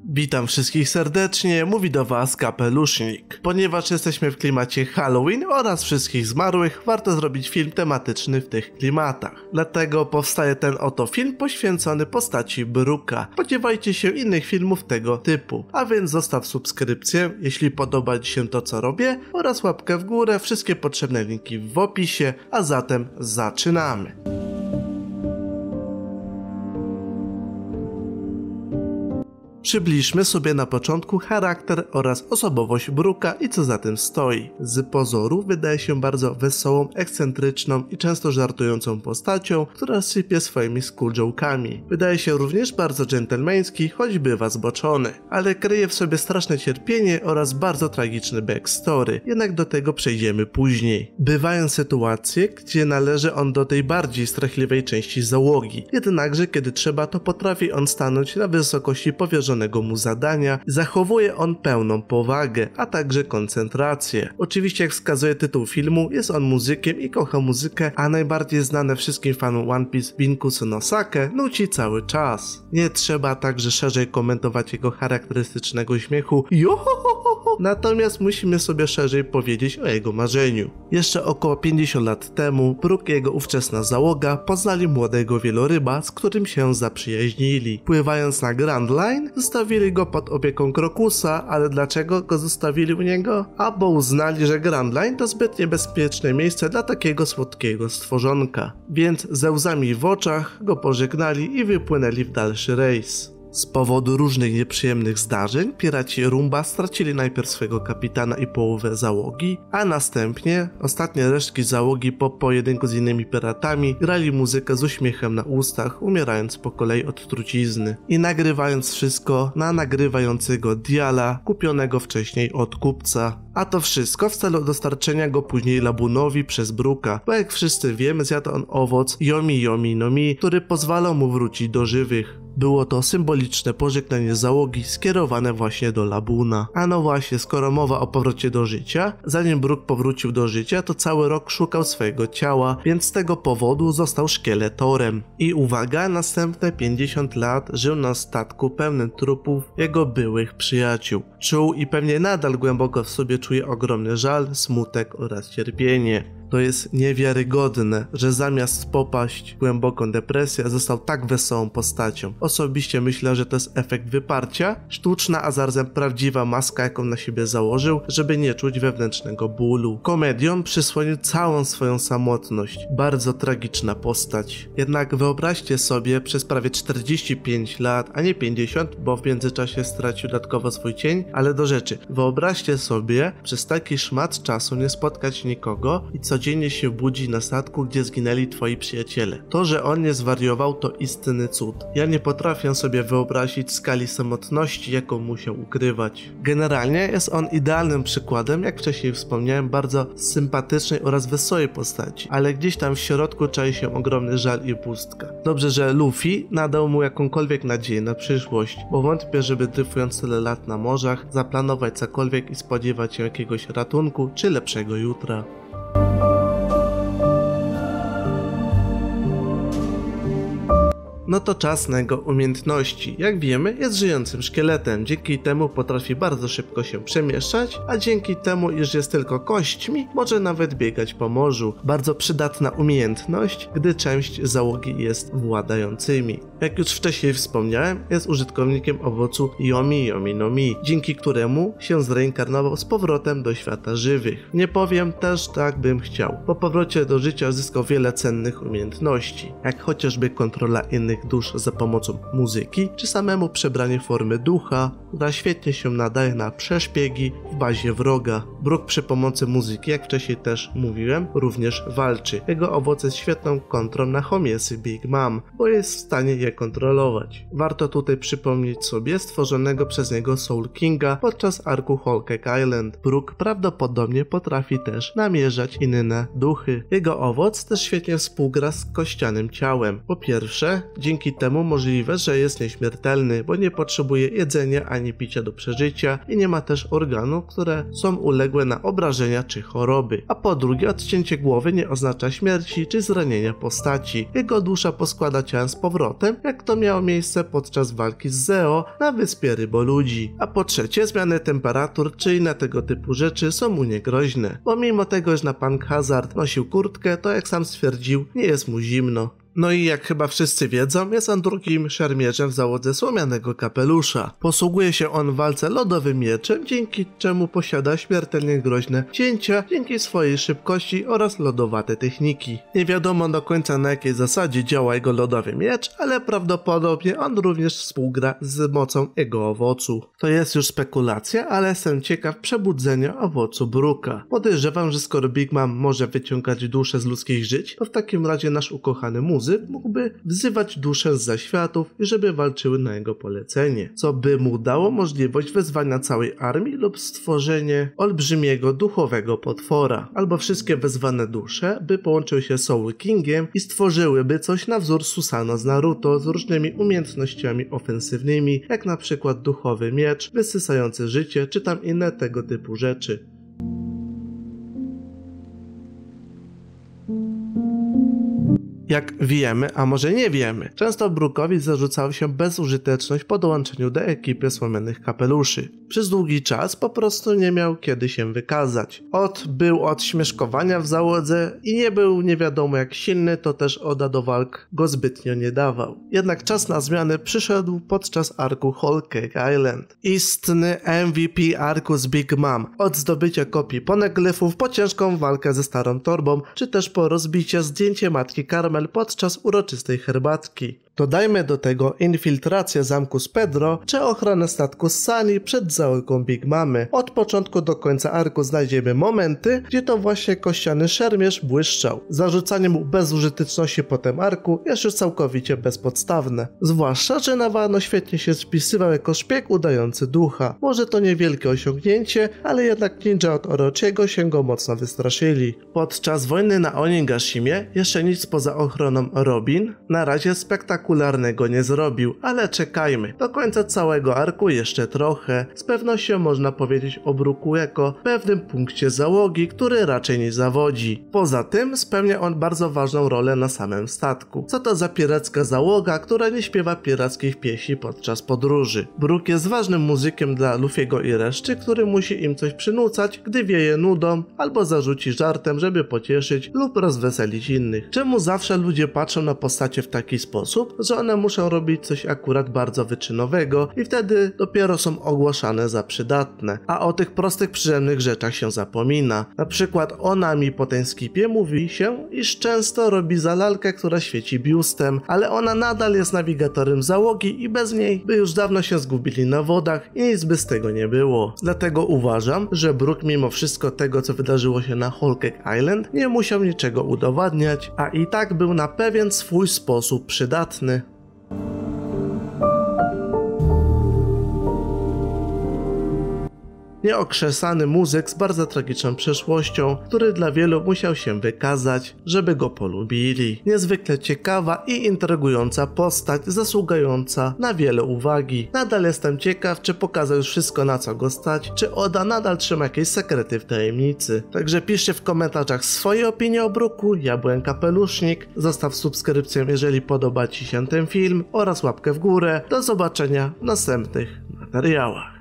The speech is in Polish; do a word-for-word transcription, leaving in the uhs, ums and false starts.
Witam wszystkich serdecznie, mówi do was Kapelusznik. Ponieważ jesteśmy w klimacie Halloween oraz wszystkich zmarłych, warto zrobić film tematyczny w tych klimatach. Dlatego powstaje ten oto film poświęcony postaci Brooka. Spodziewajcie się innych filmów tego typu, a więc zostaw subskrypcję, jeśli podoba ci się to co robię, oraz łapkę w górę, wszystkie potrzebne linki w opisie, a zatem zaczynamy. Przybliżmy sobie na początku charakter oraz osobowość Brooka i co za tym stoi. Z pozoru wydaje się bardzo wesołą, ekscentryczną i często żartującą postacią, która sypie swoimi schooljoke'ami. Wydaje się również bardzo dżentelmeński, choć bywa zboczony, ale kryje w sobie straszne cierpienie oraz bardzo tragiczny backstory, jednak do tego przejdziemy później. Bywają sytuacje, gdzie należy on do tej bardziej strachliwej części załogi, jednakże kiedy trzeba, to potrafi on stanąć na wysokości powierzonego mu zadania, zachowuje on pełną powagę, a także koncentrację. Oczywiście, jak wskazuje tytuł filmu, jest on muzykiem i kocha muzykę, a najbardziej znane wszystkim fanom One Piece Binkusu no Sake nuci cały czas. Nie trzeba także szerzej komentować jego charakterystycznego śmiechu Johohoho, natomiast musimy sobie szerzej powiedzieć o jego marzeniu. Jeszcze około pięćdziesiąt lat temu Brook i jego ówczesna załoga poznali młodego wieloryba, z którym się zaprzyjaźnili. Pływając na Grand Line, zostawili go pod opieką Krokusa, ale dlaczego go zostawili u niego? A bo uznali, że Grand Line to zbyt niebezpieczne miejsce dla takiego słodkiego stworzonka. Więc ze łzami w oczach go pożegnali i wypłynęli w dalszy rejs. Z powodu różnych nieprzyjemnych zdarzeń piraci Rumba stracili najpierw swojego kapitana i połowę załogi, a następnie ostatnie resztki załogi po pojedynku z innymi piratami grali muzykę z uśmiechem na ustach, umierając po kolei od trucizny i nagrywając wszystko na nagrywającego diala kupionego wcześniej od kupca. A to wszystko w celu dostarczenia go później Labunowi przez Brooka, bo jak wszyscy wiemy, zjadł on owoc Yomi Yomi no Mi, który pozwalał mu wrócić do żywych. Było to symboliczne pożegnanie załogi skierowane właśnie do Labuna. A no właśnie, skoro mowa o powrocie do życia, zanim Brook powrócił do życia, to cały rok szukał swojego ciała, więc z tego powodu został szkieletorem. I uwaga, następne pięćdziesiąt lat żył na statku pełnym trupów jego byłych przyjaciół. Czuł i pewnie nadal głęboko w sobie czuje ogromny żal, smutek oraz cierpienie. To jest niewiarygodne, że zamiast popaść w głęboką depresję, został tak wesołą postacią. Osobiście myślę, że to jest efekt wyparcia, sztuczna, a zarazem prawdziwa maska, jaką na siebie założył, żeby nie czuć wewnętrznego bólu. Komedią przysłonił całą swoją samotność. Bardzo tragiczna postać. Jednak wyobraźcie sobie, przez prawie czterdzieści pięć lat, a nie pięćdziesiąt, bo w międzyczasie stracił dodatkowo swój cień, ale do rzeczy. Wyobraźcie sobie, przez taki szmat czasu nie spotkać nikogo i co Codziennie się budzi na statku, gdzie zginęli twoi przyjaciele. To, że on nie zwariował, to istny cud. Ja nie potrafię sobie wyobrazić skali samotności, jaką musiał ukrywać. Generalnie jest on idealnym przykładem, jak wcześniej wspomniałem, bardzo sympatycznej oraz wesołej postaci, ale gdzieś tam w środku czai się ogromny żal i pustka. Dobrze, że Luffy nadał mu jakąkolwiek nadzieję na przyszłość, bo wątpię, żeby dryfując tyle lat na morzach, zaplanować cokolwiek i spodziewać się jakiegoś ratunku czy lepszego jutra. No to czas na jego umiejętności. Jak wiemy, jest żyjącym szkieletem, dzięki temu potrafi bardzo szybko się przemieszczać, a dzięki temu, iż jest tylko kośćmi, może nawet biegać po morzu. Bardzo przydatna umiejętność, gdy część załogi jest władającymi. Jak już wcześniej wspomniałem, jest użytkownikiem owocu Yomi Yomi no Mi, dzięki któremu się zreinkarnował z powrotem do świata żywych. Nie powiem też, tak bym chciał. Po powrocie do życia zyskał wiele cennych umiejętności, jak chociażby kontrola innych dusz za pomocą muzyki, czy samemu przebranie formy ducha, która świetnie się nadaje na przeszpiegi w bazie wroga. Brook przy pomocy muzyki, jak wcześniej też mówiłem, również walczy. Jego owoc jest świetną kontrą na Homiesy Big Mom, bo jest w stanie je kontrolować. Warto tutaj przypomnieć sobie stworzonego przez niego Soul Kinga podczas arku Whole Cake Island. Brook prawdopodobnie potrafi też namierzać inne duchy. Jego owoc też świetnie współgra z kościanym ciałem. Po pierwsze, dzięki temu możliwe, że jest nieśmiertelny, bo nie potrzebuje jedzenia ani picia do przeżycia i nie ma też organów, które są uległe poległe na obrażenia czy choroby, a po drugie odcięcie głowy nie oznacza śmierci czy zranienia postaci. Jego dusza poskłada ciałem z powrotem, jak to miało miejsce podczas walki z Zeo na wyspie Ryboludzi. A po trzecie zmiany temperatur czy inne tego typu rzeczy są mu niegroźne, bo mimo tego, że na Punk Hazard nosił kurtkę, to jak sam stwierdził, nie jest mu zimno. No i jak chyba wszyscy wiedzą, jest on drugim szermierzem w załodze Słomianego Kapelusza. Posługuje się on w walce lodowym mieczem, dzięki czemu posiada śmiertelnie groźne cięcia dzięki swojej szybkości oraz lodowate techniki. Nie wiadomo do końca na jakiej zasadzie działa jego lodowy miecz, ale prawdopodobnie on również współgra z mocą jego owocu. To jest już spekulacja, ale jestem ciekaw przebudzenia owocu Brooka. Podejrzewam, że skoro Big Mom może wyciągać duszę z ludzkich żyć, to w takim razie nasz ukochany muzyk mógłby wzywać dusze z zaświatów i żeby walczyły na jego polecenie, co by mu dało możliwość wezwania całej armii lub stworzenie olbrzymiego duchowego potwora, albo wszystkie wezwane dusze by połączyły się z Soul Kingiem i stworzyłyby coś na wzór Susano z Naruto z różnymi umiejętnościami ofensywnymi, jak na przykład duchowy miecz, wysysający życie, czy tam inne tego typu rzeczy. Jak wiemy, a może nie wiemy, często Brookowi zarzucało się bezużyteczność po dołączeniu do ekipy Słomianych Kapeluszy. Przez długi czas po prostu nie miał kiedy się wykazać. Od był od śmieszkowania w załodze i nie był nie wiadomo jak silny, to też Oda do walk go zbytnio nie dawał. Jednak czas na zmiany przyszedł podczas arku Whole Cake Island. Istny M V P arku z Big Mom. Od zdobycia kopii poneglyfów po ciężką walkę ze starą torbą, czy też po rozbicie zdjęcie matki Carmel podczas uroczystej herbatki. Dodajmy do tego infiltrację zamku z Pedro, czy ochronę statku z Sunny przed załogą Big Mamy. Od początku do końca arku znajdziemy momenty, gdzie to właśnie kościany szermierz błyszczał. Zarzucanie mu bezużyteczności po tym arku jest już całkowicie bezpodstawne. Zwłaszcza, że Nawano świetnie się spisywał jako szpieg udający ducha. Może to niewielkie osiągnięcie, ale jednak ninja od Orochiego się go mocno wystraszyli. Podczas wojny na Onigashimie jeszcze nic poza ochroną Robin na razie spektakularnego nie zrobił, ale czekajmy. Do końca całego arku jeszcze trochę. Z pewnością można powiedzieć o Brooku jako pewnym punkcie załogi, który raczej nie zawodzi. Poza tym spełnia on bardzo ważną rolę na samym statku. Co to za piracka załoga, która nie śpiewa pirackich pieśni podczas podróży? Brook jest ważnym muzykiem dla Luffy'ego i reszty, który musi im coś przynucać, gdy wieje nudą, albo zarzuci żartem, żeby pocieszyć lub rozweselić innych. Czemu zawsze ludzie patrzą na postacie w taki sposób, że one muszą robić coś akurat bardzo wyczynowego i wtedy dopiero są ogłaszane za przydatne, a o tych prostych, przyjemnych rzeczach się zapomina. Na przykład o Nami po tym skipie mówi się, iż często robi za lalkę, która świeci biustem, ale ona nadal jest nawigatorem załogi i bez niej by już dawno się zgubili na wodach i nic by z tego nie było. Dlatego uważam, że Brook mimo wszystko tego, co wydarzyło się na Whole Cake Island, nie musiał niczego udowadniać, a i tak był na pewien swój sposób przydatny. Nieokrzesany muzyk z bardzo tragiczną przeszłością, który dla wielu musiał się wykazać, żeby go polubili. Niezwykle ciekawa i intrygująca postać, zasługująca na wiele uwagi. Nadal jestem ciekaw, czy pokazał już wszystko, na co go stać, czy Oda nadal trzyma jakieś sekrety w tajemnicy. Także piszcie w komentarzach swoje opinie o Brooku. Ja byłem Kapelusznik. Zostaw subskrypcję, jeżeli podoba Ci się ten film, oraz łapkę w górę. Do zobaczenia w następnych materiałach.